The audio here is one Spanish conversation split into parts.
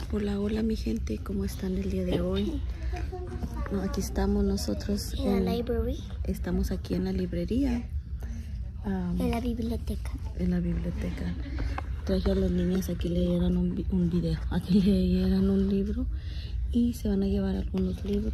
Hola, hola mi gente, ¿cómo están el día de hoy? No, aquí estamos nosotros en la library. Estamos aquí en la librería. En la biblioteca. En la biblioteca. Traje a las niñas aquí leyeran un video, aquí leyeran un libro y se van a llevar algunos libros.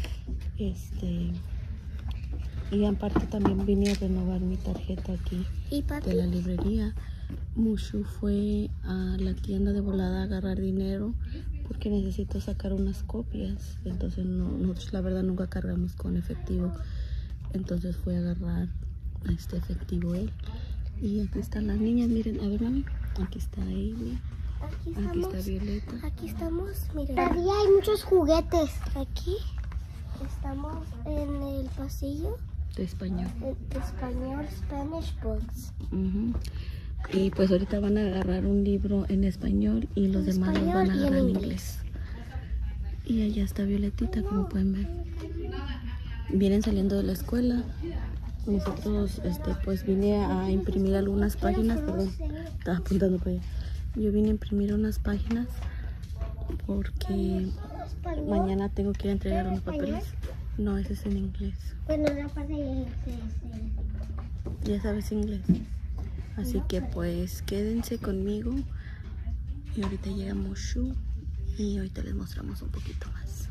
Y aparte también vine a renovar mi tarjeta aquí de la librería. Mushu fue a la tienda de volada a agarrar dinero porque necesito sacar unas copias. Entonces nosotros la verdad nunca cargamos con efectivo. Entonces fue a agarrar este efectivo él. Y aquí están las niñas, miren, a ver mami. Aquí está Amy. Aquí está Violeta. Aquí estamos, miren. Todavía hay muchos juguetes. Aquí estamos en el pasillo. De español. De español, Spanish Books. Y pues ahorita van a agarrar un libro en español y los demás los van a agarrar en inglés. Y allá está Violetita, como pueden ver. Vienen saliendo de la escuela. Nosotros, pues vine a imprimir algunas páginas, perdón, estaba apuntando para allá. Yo vine a imprimir unas páginas porque mañana tengo que ir a entregar unos papeles. No, ese es en inglés. Bueno, la parte de ya sabes inglés. Así que pues quédense conmigo. Y ahorita llega Mushu y ahorita les mostramos un poquito más.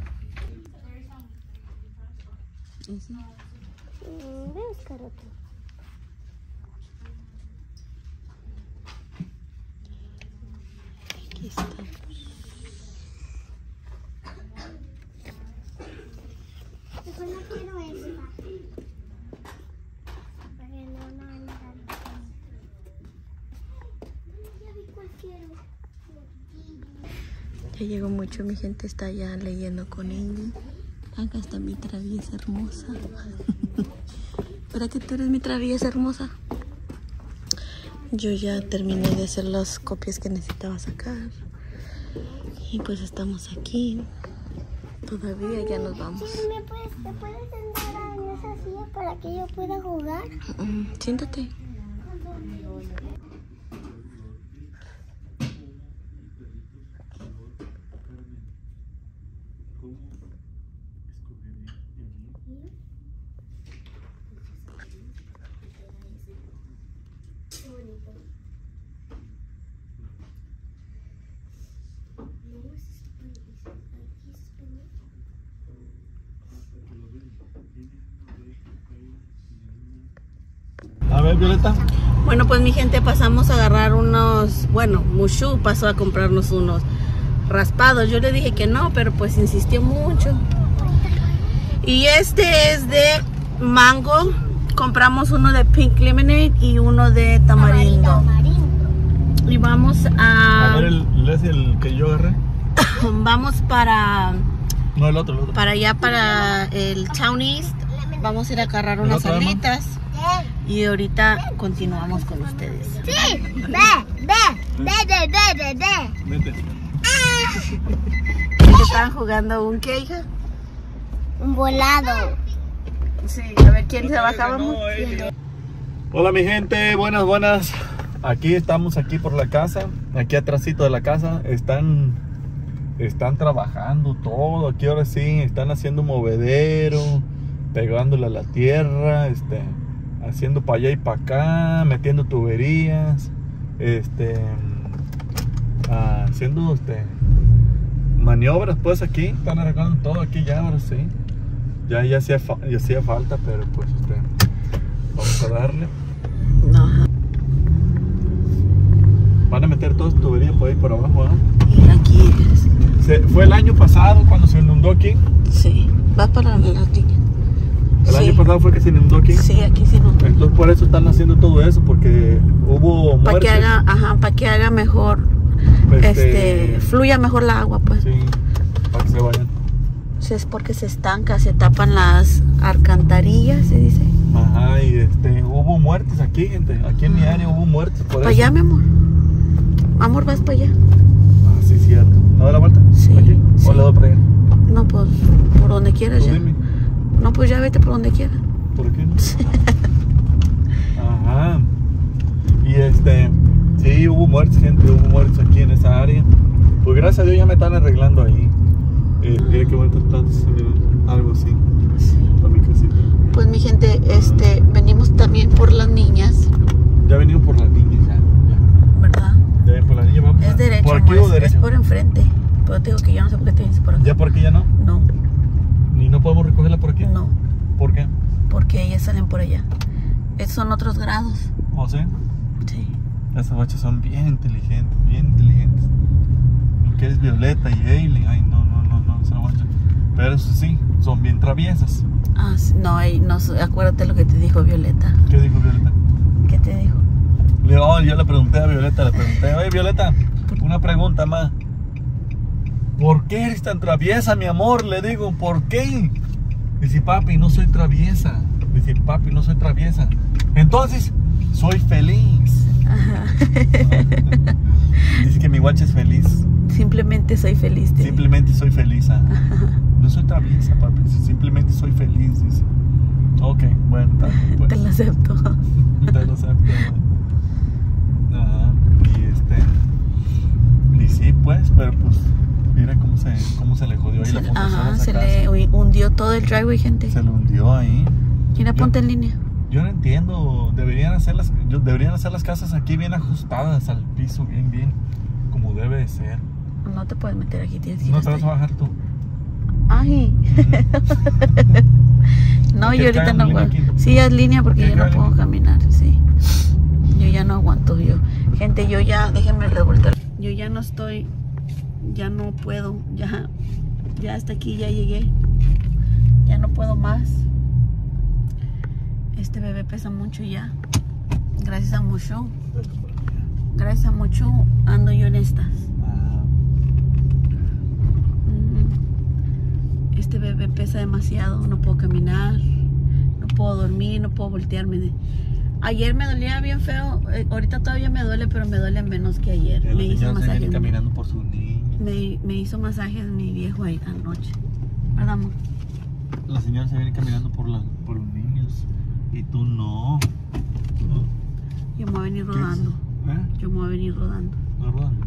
¿Sí? Voy a buscar otro. Aquí estamos. Mejor no quiero esta. Porque no anda. Ya vi cuál quiero. Ya llegó mucho, mi gente está ya leyendo con Indy. Acá está mi traviesa hermosa. ¿Para qué tú eres mi traviesa hermosa? Yo ya terminé de hacer las copias que necesitaba sacar. Y pues estamos aquí. Todavía ya nos vamos. ¿Me puedes sentar en esa silla para que yo pueda jugar? Siéntate. A ver, Violeta. Bueno, pues mi gente, pasamos a agarrar unos, bueno, Mushu pasó a comprarnos unos raspados. Yo le dije que no, pero pues insistió mucho. Y este es de mango. Compramos uno de pink lemonade y uno de tamarindo. Y vamos a... A ver, ¿es el que yo agarré? Vamos para... No, el otro. Para allá, para el Town East. Vamos a ir a agarrar unas alitas. Y ahorita continuamos con ustedes. Sí, ve. Vete. Estaban jugando un qué, hija. Un volado. Sí, a ver quién se bajaba. Hola mi gente, buenas. Aquí estamos aquí por la casa. Aquí atrásito de la casa. Están trabajando todo. Aquí ahora sí, están haciendo un movedero, pegándole a la tierra, haciendo para allá y para acá, metiendo tuberías, haciendo maniobras pues aquí, están arreglando todo aquí ya, ahora sí. Ya hacía falta, pero pues vamos a darle. No. Van a meter todas las tuberías por ahí por abajo, ¿eh? Y aquí Fue el año pasado cuando se inundó aquí. Sí, va para la niña. El año pasado fue que se inundó aquí. Sí, aquí se inundó. Entonces por eso están haciendo todo eso, porque hubo muertes. Para que haga mejor, fluya mejor la agua, pues. Sí, para que se vayan. Sí, es porque se estanca, se tapan las alcantarillas, se dice. Ajá, y hubo muertes aquí, gente. Aquí en mi área hubo muertes por eso. Para allá, mi amor. Amor, vas para allá. Ah, sí, cierto. ¿No da la vuelta? Sí. ¿Aquí? Sí. ¿O le doy para allá? No, pues, por donde quieras ya. Dime. No, pues ya vete por donde quieras. ¿Por qué? Ajá. Y sí, hubo muertes, gente, hubo muertes aquí en esa área. Pues gracias a Dios ya me están arreglando ahí. Mira qué bonitas plantas, algo así. Sí. Para mi casita. Pues mi gente, venimos también por las niñas. Ya venimos por las niñas, ya. ¿Verdad? Ya ven por las niñas, vamos. Es derecho, ¿Por aquí o es derecho? por enfrente. Pero te digo que yo no sé por qué te dices por acá. ¿Ya por aquí ya no? No, ¿Ni no podemos recogerla por aquí? no, ¿Por qué? porque ellas salen por allá. Esos son otros grados. ¿O sí? Sí. Esas guachas son bien inteligentes, bien inteligentes. Lo que es Violeta y Hailey, ay no, esa guacha. Pero eso sí, son bien traviesas. Ah, sí, no, acuérdate lo que te dijo Violeta. ¿Qué dijo Violeta? ¿Qué te dijo? Yo le pregunté a Violeta, oye Violeta, una pregunta más. ¿Por qué eres tan traviesa, mi amor? Le digo, ¿por qué? Dice, papi, no soy traviesa. Dice, papi, no soy traviesa. Entonces, soy feliz. Ajá. Dice que mi guacha es feliz. Simplemente soy feliz. Simplemente soy feliz. No soy traviesa, papi. Simplemente soy feliz, dice. Ok, bueno, está bien, pues. Te lo acepto. Te lo acepto. Ajá. Y sí, pues, pero pues, mira cómo se le jodió ahí la fundación. Ajá, se le hundió todo el driveway, gente. Se le hundió ahí. Mira, ponte en línea. Yo no entiendo. Deberían hacer las casas aquí bien ajustadas al piso, bien, como debe de ser. No te puedes meter aquí, tienes que ir No te hasta vas a ahí. bajar tú. Ay. No, yo ahorita no puedo. Aquí? Sí, es línea porque yo no ¿Qué puedo caminar, sí. Yo ya no aguanto, gente, yo ya, déjenme revoltar. Yo ya no estoy, ya no puedo, ya hasta aquí ya llegué. Ya no puedo más. Este bebé pesa mucho ya. Gracias a mucho. Gracias a mucho ando yo en estas. Este bebé pesa demasiado, no puedo caminar, no puedo dormir, no puedo voltearme. Ayer me dolía bien feo, ahorita todavía me duele, pero me duele menos que ayer. Me hizo masajes. Caminando por sus niños. Me hizo masajes mi viejo ahí anoche. ¿Verdad, amor? La señora se viene caminando por los niños y tú no. Yo me voy a venir rodando. Yo me voy a venir rodando. ¿No rodando?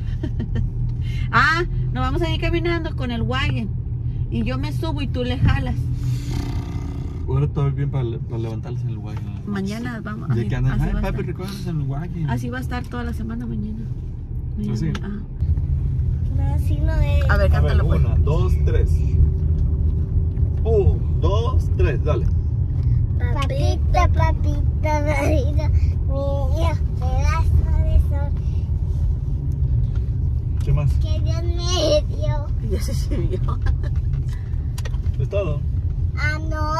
Ah, nos vamos a ir caminando con el wagon. Y yo me subo y tú le jalas. Ahora todo bien para levantarles en el wagon. Mañana vamos. De que andan, así va a papi, estar. recógenos en el wagon. Así va a estar toda la semana mañana. ¿Así? Ajá. Así no es. A ver, cántalo pues. 1, 2, 3. 1, 2, 3, dale. Papita, papita, marina mía, pedazo de sol ¿Qué más? que Dios me dio. Ya se sirvió. ¿Es todo? Ah, no.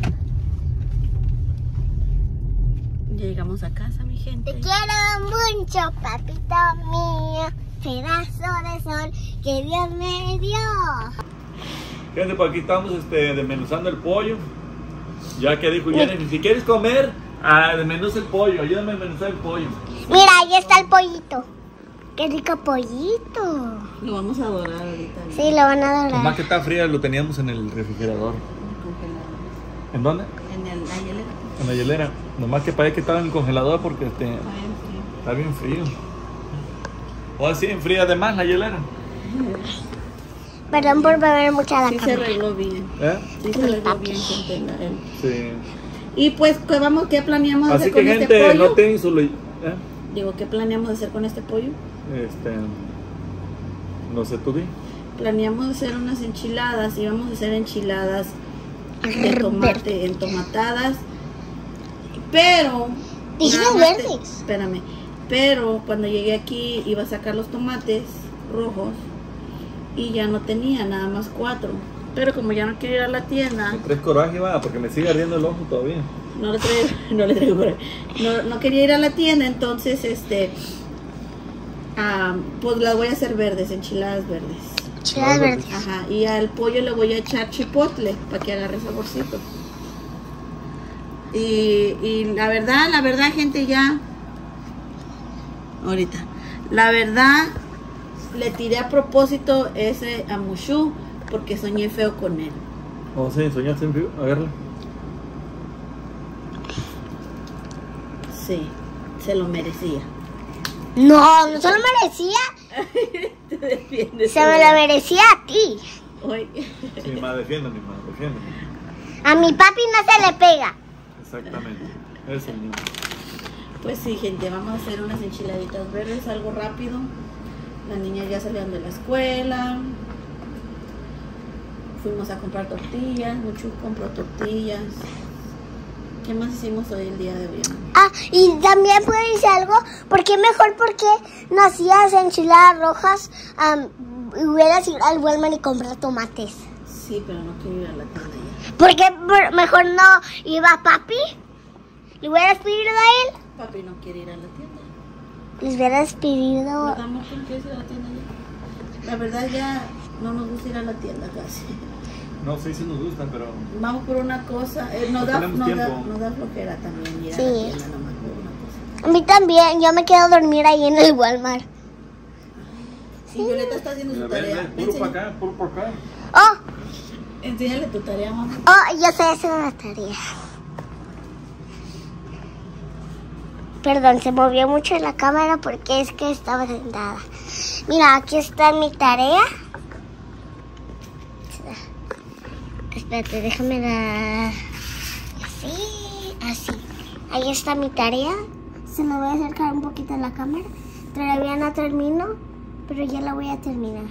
Ya llegamos a casa, mi gente. Te quiero mucho, papita mía, pedazo de sol que Dios me dio. Gente, por aquí estamos desmenuzando el pollo. Ya que dijo Jenny, si quieres comer, desmenuza el pollo, ayúdame a desmenuzar el pollo. Mira, ahí está el pollito. Qué rico pollito. Lo vamos a dorar ahorita. Sí, lo van a Nomás dorar. que está fría, lo teníamos en el refrigerador. Congelado. ¿En dónde? En la hielera. En la hielera. Nomás que parece que estaba en el congelador porque Está bien está bien frío. O así, enfría además la hielera. Perdón por beber mucha la Sí se cámara. arregló bien. Sí se arregló bien, gente. Sí. Y pues, ¿qué planeamos Así hacer que con gente, este pollo? no te insulu... Digo, ¿qué planeamos hacer con este pollo? No sé, tú di. Planeamos hacer unas enchiladas. Y vamos a hacer enchiladas de tomate, entomatadas. Pero... Dijimos nada más verdes. Espérame. Pero cuando llegué aquí iba a sacar los tomates rojos. Y ya no tenía, nada más 4. Pero como ya no quiero ir a la tienda, Me traes coraje, va, porque me sigue ardiendo el ojo todavía. no le traigo por ahí. No quería ir a la tienda, entonces pues las voy a hacer verdes, enchiladas verdes. Chiladas verdes. Ajá, y al pollo le voy a echar chipotle para que agarre saborcito. Y la verdad, gente, ya ahorita, la verdad, le tiré a propósito ese a Mushu porque soñé feo con él. Oh, sí, soñaste en frío. Agárrala. Sí, se lo merecía. No se lo merecía. Se me lo merecía a ti. Sí, ma, defiéndeme, ma, defiéndeme. A mi papi no se le pega. Exactamente. Eso mismo. Pues sí, gente, vamos a hacer unas enchiladitas verdes, algo rápido. Las niñas ya salieron de la escuela. Fuimos a comprar tortillas. Mucho compró tortillas. ¿Qué más hicimos hoy el día de hoy? Ah, y también puedo decir algo. ¿Por qué mejor? Porque no hacías enchiladas rojas. Hubieras ido al Walmart y comprar tomates. Sí, pero no quiero ir a la tienda ya. ¿Por qué mejor no iba papi? ¿Le hubieras pedido a él? Papi no quiere ir a la tienda. Les hubieras pedido. ¿Verdad, amor? ¿Tú no quieres ir a la tienda ya? La verdad ya no nos gusta ir a la tienda casi. No, sí nos gusta, pero... Vamos por una cosa. Nos da flojera también ir a la tienda nomás por una cosa. A mí también. Yo me quedo a dormir ahí en el Walmart. Sí, Violeta está haciendo su tarea. Puro para acá, puro para acá. Oh, Enséñale tu tarea, mamá. oh, yo sé hacer una tarea. Perdón, se movió mucho la cámara porque es que estaba sentada. Mira, aquí está mi tarea. Espérate, déjame dar así, así. Ahí está mi tarea. Se me voy a acercar un poquito a la cámara. Todavía no termino, pero ya la voy a terminar.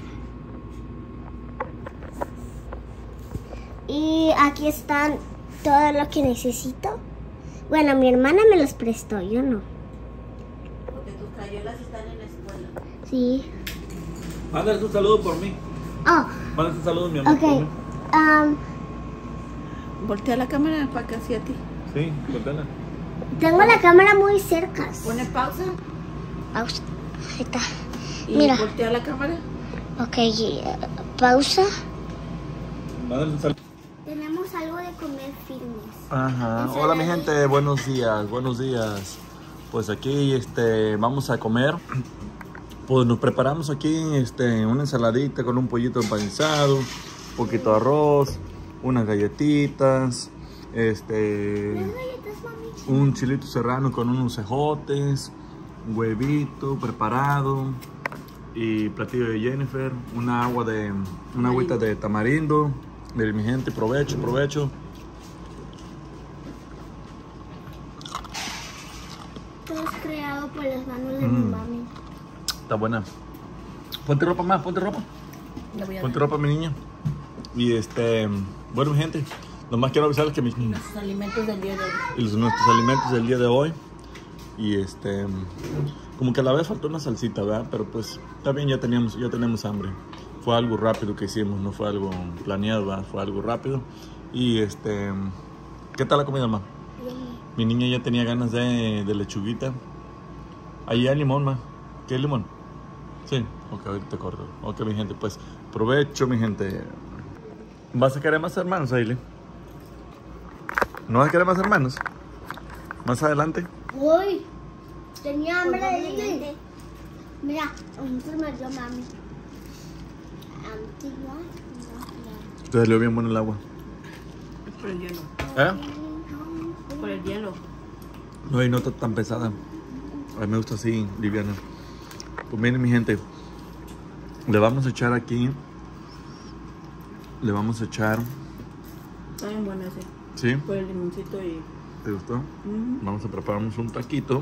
Y aquí están todo lo que necesito. Bueno, mi hermana me los prestó, yo no. Porque tus crayolas están en la escuela. Sí. Mándale un saludo por mí. Oh, Mándale un saludo, mi amor. ok. Por mí. Voltea la cámara para que así a ti. Sí, contala. Tengo la cámara muy cerca. Pone pausa Pausa. Ahí está. y Mira. voltea la cámara. Ok, pausa. Mándale un saludo. Tenemos algo de comer firmes. Ajá. Hola mi gente, buenos días, buenos días. Pues aquí vamos a comer. Pues nos preparamos aquí una ensaladita con un pollito empanizado, un poquito de arroz, unas galletitas, un chilito serrano con unos ejotes, un huevito preparado y platillo de Jennifer, una agüita de tamarindo. Miren mi gente, provecho, provecho. Todo es creado por las manos de mi mami. Está buena. Ponte ropa más, ponte ropa. Le voy a Ponte ropa, mi niña. Y bueno, mi gente, nomás quiero avisarles que nuestros alimentos del día de hoy. nuestros alimentos del día de hoy. Y como que a la vez faltó una salsita, ¿verdad? Pero pues también ya tenemos hambre. Fue algo rápido que hicimos, no fue algo planeado, ¿verdad? Fue algo rápido. Y ¿qué tal la comida, ma? Mi niña ya tenía ganas de lechuguita. Ahí hay limón, ma. ¿Qué es limón? Sí, ok, ahorita corto. Ok, mi gente, pues provecho, mi gente. ¿Vas a querer más hermanos, Aile? ¿No vas a querer más hermanos? ¿Más adelante? Uy, tenía hambre de leche. Mira, se me dio mami. Te salió bien bueno el agua. Por el hielo. ¿Eh? Por el hielo. No, y no está tan pesada. A mí me gusta así, liviana. Pues miren, mi gente. Le vamos a echar aquí. Le vamos a echar. Está bien bueno ese. ¿Sí? Por el limoncito y... ¿Te gustó? Vamos a prepararnos un taquito.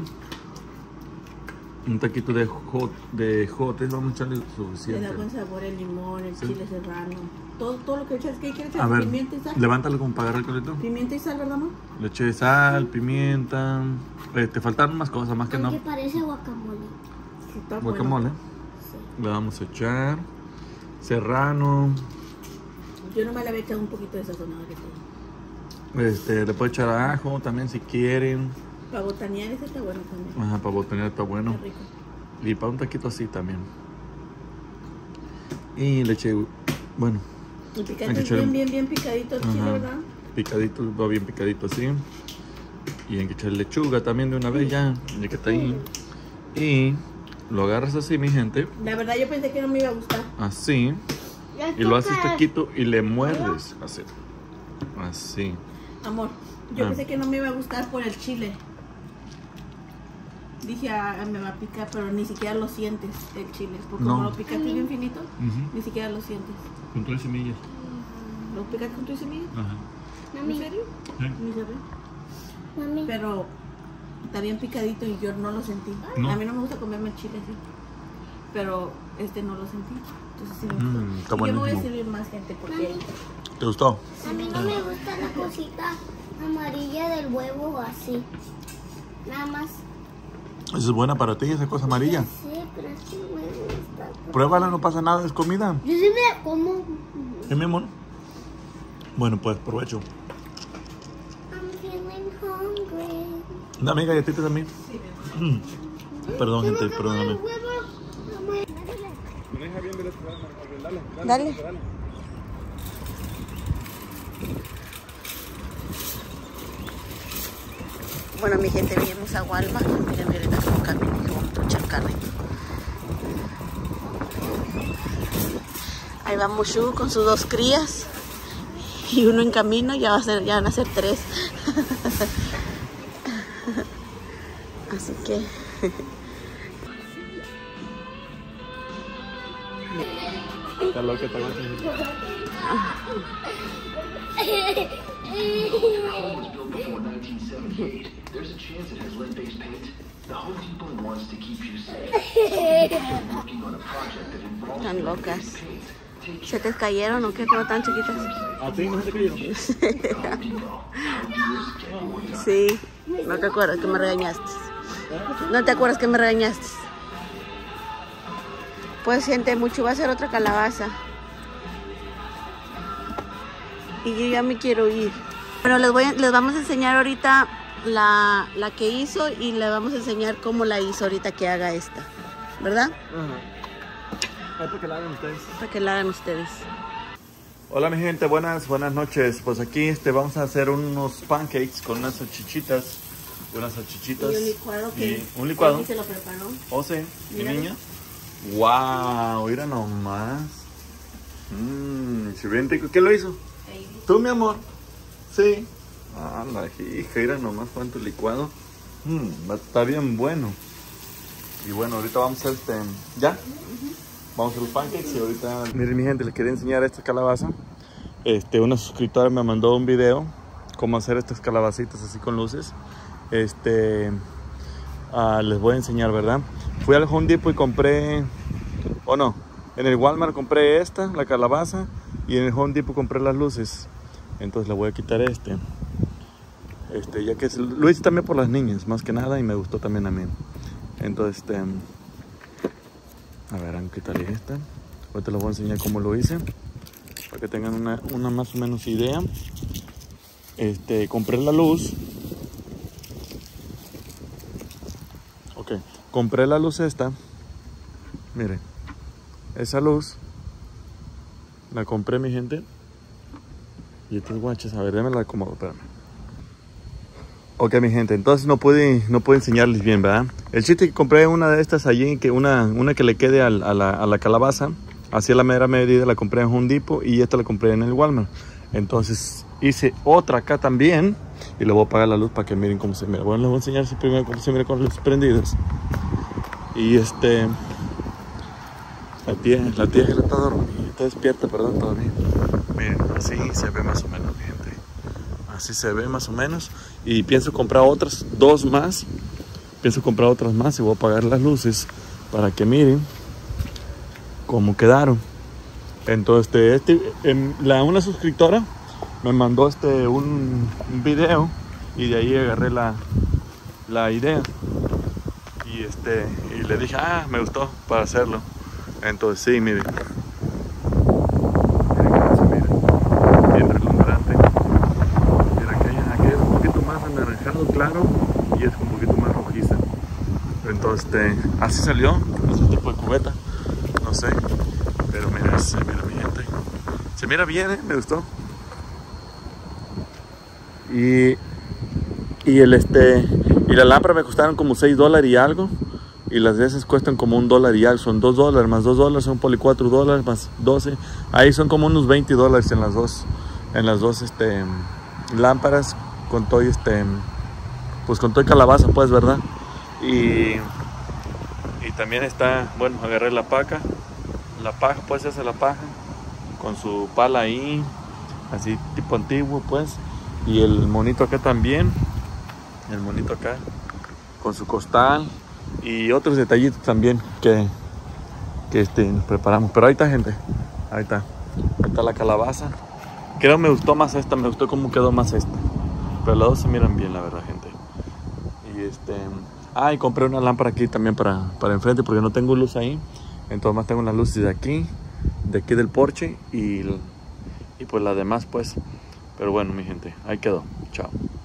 Un taquito de jotes. Vamos a echarle Le suficiente. da buen sabor el limón, el chile serrano. Todo lo que echas. ¿Qué quieres A echar? ver, Pimienta y sal. levántalo como para agarrar el colito. Pimienta y sal, ¿verdad, amor? Le eché sal, pimienta. Te faltaron más cosas, más que no. Que parece guacamole. Está Guacamole. Sí. Le vamos a echar serrano. Bueno. Yo nomás le había echado un poquito de sazonado que todo. Le puedo echar ajo también si quieren. Para botanear ese está bueno también. Ajá, para botanear está bueno. Está rico. Y para un taquito así también. Y le eché, bueno, El hay que picante es echarle- bien picadito el chile, ajá, ¿verdad? picadito, va bien picadito así. Y hay que echar lechuga también de una vez ya que está ahí. Y lo agarras así, mi gente, La verdad yo pensé que no me iba a gustar. así. Y lo haces taquito y le muerdes así. Así. Amor, yo Ah. pensé que no me iba a gustar por el chile. Dije, me va a picar, pero ni siquiera lo sientes el chile. Porque No. como lo picaste bien finito, ni siquiera lo sientes. Con 3 semillas. ¿Lo picaste con tu semilla? Ajá. ¿En serio? Sí. Ni se ve. Mami. Pero está bien picadito y yo no lo sentí. No. A mí no me gusta comerme el chile así. Pero no lo sentí. Entonces sí me gustó. Está Y yo me voy a buenísimo. servir más gente porque... ¿Te gustó? A mí no me gusta la cosita amarilla del huevo así. Nada más. Esa es buena para ti, esa cosa amarilla. Sí, pero sí me gusta. Pruébala, no pasa nada, es comida. Yo sí me la como. ¿Qué, mi amor? Bueno, pues provecho. I'm feeling hungry. Dame galletitas a mí. Perdón, gente, perdóname. Dale. Bueno, mi gente, vinimos a Walmart. Miren, ahorita como camino que vamos a echar carrito. Ahí va Mushu con sus 2 crías. Y uno en camino, ya van a ser 3. Así que... Está loca, está loca. Before 1978, there's a chance it has lead-based paint. The Home Depot wants to keep you safe. They're working on a project that involves Están locas. paint. Take ¿Se te cayeron o qué? ¿Cómo tan chiquitas? ¿A ti no se te cayeron? Home Depot. How years get more done. Sí. No te acuerdas que me regañaste. No te acuerdas que me regañaste. Pues gente, mucho va a ser otra calabaza. Y yo ya me quiero ir. Bueno, les vamos a enseñar ahorita la que hizo y le vamos a enseñar cómo la hizo ahorita que haga esta. ¿Verdad? Ajá. Para que la hagan ustedes. Para que la hagan ustedes. Hola mi gente, buenas noches. Pues aquí vamos a hacer unos pancakes con unas salchichitas. Unas salchichitas. Y un licuado que Y un licuado. se lo preparó. ¿O sí? ¿Mi Míralo. niña? ¡Wow! Mira nomás. Se ve rico. ¿Qué lo hizo? ¿Tú, mi amor? Sí. Ah, la hija, mira nomás cuánto licuado. Está bien bueno. Y bueno, ahorita vamos a hacer ¿ya? Vamos a hacer los pancakes y ahorita... Miren mi gente, les quería enseñar esta calabaza. Una suscriptora me mandó un video cómo hacer estas calabacitas así con luces. Les voy a enseñar, ¿verdad? Fui al Home Depot y compré... en el Walmart compré la calabaza. Y en el Home Depot compré las luces. Entonces le voy a quitar ya que lo hice también por las niñas, más que nada, y me gustó también a mí. Entonces, a ver, vamos a quitarle esta. Ahorita les voy a enseñar cómo lo hice, para que tengan una más o menos idea. Compré la luz. Ok, compré la luz esta. Miren, esa luz la compré, mi gente. Y estos guaches, a ver, déjenme la acomodo, espérame. Ok, mi gente, entonces no pude enseñarles bien, ¿verdad? El chiste que compré una de estas allí, una que le quede a la calabaza. Así a la mera medida la compré en Home Depot y esta la compré en el Walmart. Entonces hice otra acá también y le voy a apagar la luz para que miren cómo se mira. Bueno, les voy a enseñar primero cómo se mira con las luces prendidas. Y la tía está dormida, está despierta, perdón, todavía. Miren, así se ve más o menos, mi gente. Así se ve más o menos. Y pienso comprar otras, 2 más. Pienso comprar otras más y voy a apagar las luces para que miren cómo quedaron. Entonces, una suscriptora me mandó un video y de ahí agarré la idea. Y le dije, me gustó para hacerlo. Entonces, sí, miren. Bien relumbrante. Mira, aquí es un poquito más anaranjado claro y es un poquito más rojiza. Entonces, así salió, ese tipo de cubeta, no sé, pero mira, se mira mi gente. Se mira bien, me gustó. Y la lámpara me costaron como $6 y algo. Y las de esas cuestan como $1 y algo. Son $2 más $2, son por $4 más 12. Ahí son como unos $20 en las dos lámparas. Con todo pues con todo calabaza, pues, ¿verdad? Y también está, bueno, agarré la paja, pues esa es la paja, con su pala ahí, así tipo antiguo pues. Y el monito acá también, el monito acá, con su costal. Y otros detallitos también que preparamos. Pero ahí está, gente, ahí está la calabaza. Creo que me gustó más esta, me gustó cómo quedó más esta. Pero las dos se miran bien, la verdad, gente. Y y compré una lámpara aquí también para enfrente, porque no tengo luz ahí. Entonces más tengo las luces de aquí del porche y pues las demás pues. Pero bueno, mi gente, ahí quedó. Chao.